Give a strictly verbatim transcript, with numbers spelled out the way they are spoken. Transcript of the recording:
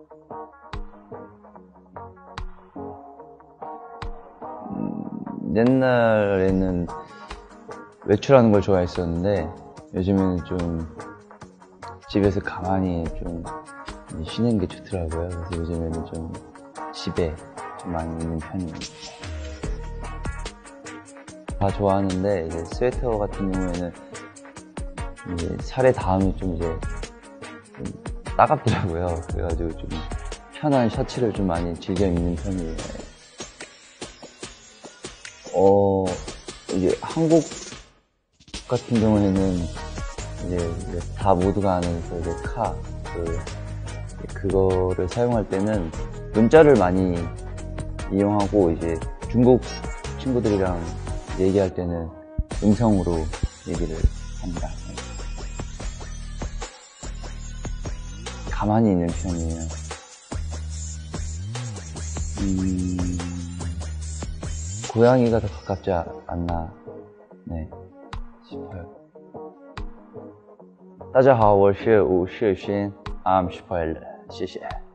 음, 옛날에는 외출하는 걸 좋아했었는데 요즘에는 좀 집에서 가만히 좀 쉬는 게 좋더라고요. 그래서 요즘에는 좀 집에 좀 많이 있는 편이에요. 다 좋아하는데 이제 스웨터 같은 경우에는 이제 살에 닿으면 좀 이제 좀 따갑더라고요. 그래가지고 좀 편한 셔츠를 좀 많이 즐겨 입는 편이에요. 어, 이제 한국 같은 경우에는 이제 다 모두가 아는 그 이제 카, 그, 그거를 사용할 때는 문자를 많이 이용하고 이제 중국 친구들이랑 얘기할 때는 음성으로 얘기를 합니다. 가만히 있는 편이에요. 음, 고양이가 더 가깝지 않나, 네, 싶어요. 大家好，我是吴世勋 I'm spoiler，谢谢。